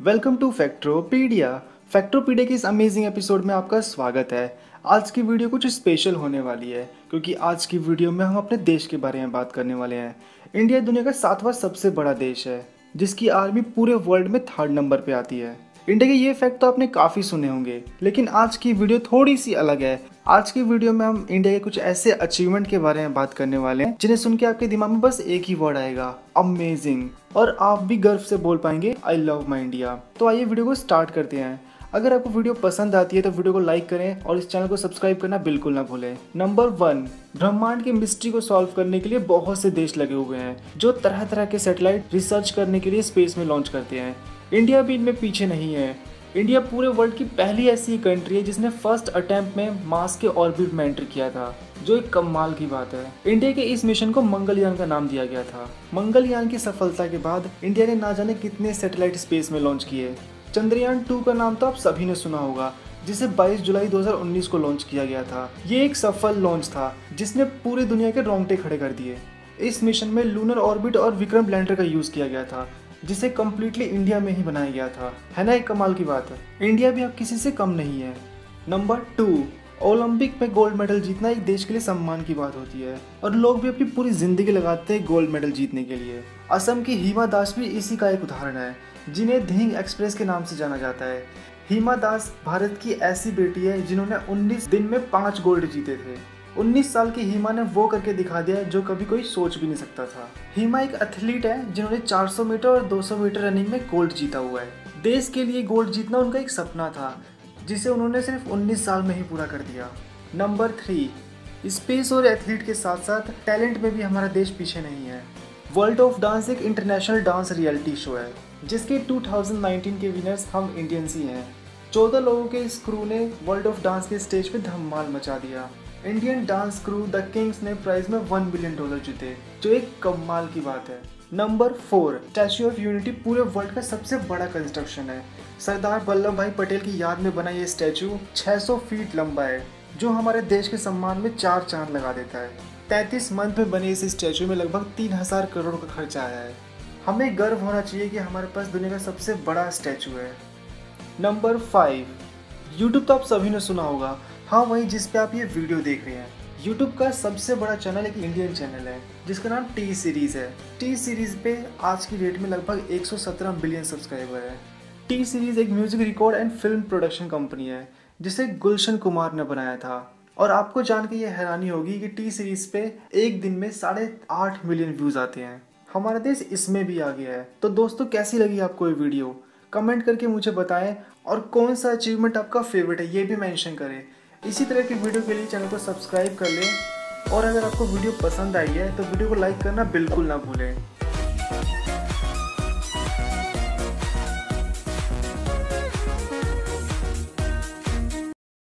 Welcome to फैक्ट्रोपीडिया। फैक्ट्रोपीडिया के इस amazing episode में आपका स्वागत है। आज की वीडियो कुछ स्पेशल होने वाली है क्योंकि आज की वीडियो में हम अपने देश के बारे में बात करने वाले हैं। इंडिया दुनिया का 7वां सबसे बड़ा देश है जिसकी आर्मी पूरे वर्ल्ड में 3rd नंबर पे आती है। इंडिया के ये फैक्ट तो आपने काफ़ी सुने होंगे, लेकिन आज की वीडियो थोड़ी सी अलग है। आज की वीडियो में हम इंडिया के कुछ ऐसे अचीवमेंट के बारे में बात करने वाले हैं जिन्हें सुन के आपके दिमाग में बस एक ही वर्ड आएगा, अमेजिंग। और आप भी गर्व से बोल पाएंगे आई लव माई इंडिया। तो आइए वीडियो को स्टार्ट करते हैं। अगर आपको वीडियो पसंद आती है तो वीडियो को लाइक करें और इस चैनल को सब्सक्राइब करना बिल्कुल ना भूलें। नंबर 1, ब्रह्मांड की मिस्ट्री को सॉल्व करने के लिए बहुत से देश लगे हुए हैं जो तरह तरह के सैटेलाइट रिसर्च करने के लिए स्पेस में लॉन्च करते हैं। इंडिया भी इनमें पीछे नहीं है। इंडिया पूरे वर्ल्ड की पहली ऐसी कंट्री है जिसने फर्स्ट अटेम्प्ट में मार्स के ऑर्बिट में एंटर किया था, जो एक कमाल की बात है। इंडिया के इस मिशन को मंगलयान का नाम दिया गया था। मंगलयान की सफलता के बाद इंडिया ने ना जाने कितने सैटेलाइट स्पेस में लॉन्च किए। चंद्रयान 2 का नाम तो आप सभी ने सुना होगा, जिसे 22 जुलाई 2019 को लॉन्च किया गया था। ये एक सफल लॉन्च था जिसने पूरी दुनिया के रोंगटे खड़े कर दिए। इस मिशन में लूनर ऑर्बिट और विक्रम लैंडर का यूज किया गया था, जिसे कम्प्लीटली इंडिया में ही बनाया गया था। है ना एक कमाल की बात है। इंडिया भी अब किसी से कम नहीं है। नंबर 2, ओलंपिक में गोल्ड मेडल जीतना एक देश के लिए सम्मान की बात होती है और लोग भी अपनी पूरी जिंदगी लगाते हैं गोल्ड मेडल जीतने के लिए। असम की हिमा दास भी इसी का एक उदाहरण है, जिन्हें धिंग एक्सप्रेस के नाम से जाना जाता है। हिमा दास भारत की ऐसी बेटी है जिन्होंने 19 दिन में 5 गोल्ड जीते थे। 19 साल की हिमा ने वो करके दिखा दिया जो कभी कोई सोच भी नहीं सकता था। हिमा एक एथलीट है जिन्होंने 400 मीटर और 200 मीटर रनिंग में गोल्ड जीता हुआ है। देश के लिए गोल्ड जीतना उनका एक सपना था जिसे उन्होंने सिर्फ 19 साल में ही पूरा कर दिया। नंबर 3, स्पेस और एथलीट के साथ साथ टैलेंट में भी हमारा देश पीछे नहीं है। वर्ल्ड ऑफ डांस एक इंटरनेशनल डांस रियलिटी शो है जिसके 2019 के विनर्स हम इंडियंस ही हैं। 14 लोगों के इस क्रू ने वर्ल्ड ऑफ डांस के स्टेज पे धमाल मचा दिया। Indian dance crew the Kings ने प्राइज में $1 बिलियन जीते, जो एक कमाल की बात है। नंबर 4, स्टैच्यू ऑफ यूनिटी पूरे वर्ल्ड का सबसे बड़ा कंस्ट्रक्शन है। सरदार वल्लभ भाई पटेल की याद में बना ये स्टैच्यू 600 फीट लंबा है, जो हमारे देश के सम्मान में 4 चांद लगा देता है। 33 मंथ में बने इस स्टैच्यू में लगभग 3000 करोड़ का खर्चा आया है। हमें गर्व होना चाहिए कि हमारे पास दुनिया का सबसे बड़ा स्टैच्यू है। नंबर 5, यूट्यूब तो आप सभी ने सुना होगा, हाँ वही जिस पे आप ये वीडियो देख रहे हैं। यूट्यूब का सबसे बड़ा चैनल एक इंडियन चैनल है जिसका नाम टी सीरीज़ है। टी सीरीज़ पे आज की डेट में लगभग 117 बिलियन सब्सक्राइबर है। टी सीरीज़ एक music record and film production company है जिसे गुलशन कुमार ने बनाया था। और आपको जान के ये हैरानी होगी कि टी सीरीज़ पे एक दिन में 8.5 मिलियन व्यूज़ आते हैं। हमारा देश इसमें भी आ गया है। तो दोस्तों, कैसी लगी आपको ये वीडियो? कमेंट करके मुझे बताएं और कौन सा अचीवमेंट आपका फेवरेट है ये भी मेंशन करें। इसी तरह की वीडियो के लिए चैनल को सब्सक्राइब कर लें और अगर आपको वीडियो पसंद आई है तो वीडियो को लाइक करना बिल्कुल ना भूलें।